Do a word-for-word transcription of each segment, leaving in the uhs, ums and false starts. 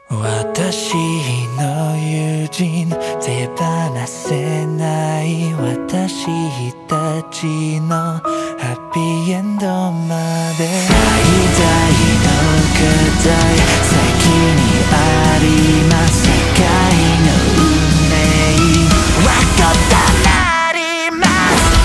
私の友人手放せない私たちのハッピーエンドまで最大の課題先にあります世界の運命は異なります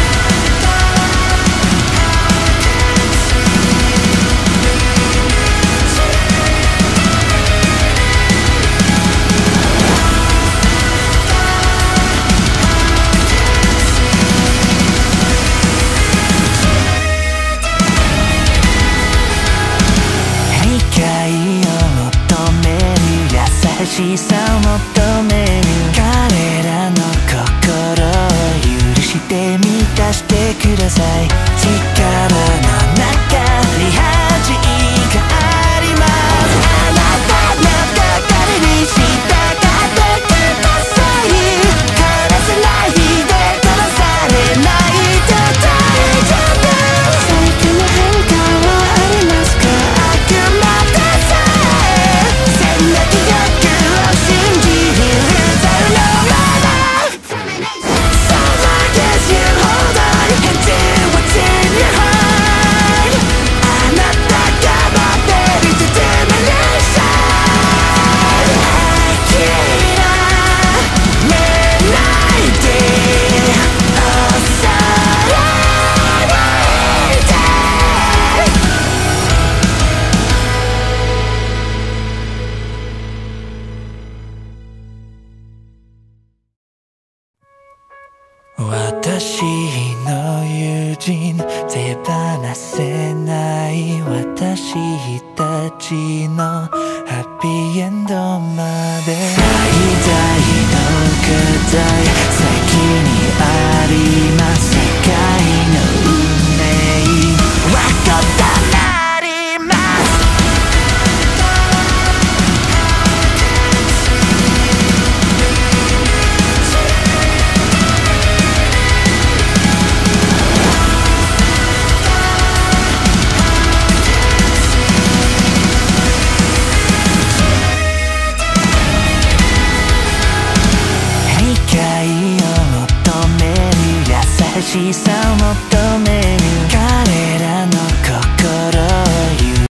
優しさを求める彼らの心を許して満たしてください力の中に恥がありますあなたの心に従ってください殺さないで殺されないで大丈夫最近の変化はありますかあくまでさえ戦略力私の友人手放せない私たちのハッピーエンドまで最大の課題先にあります世界の運命は異なります優しさを求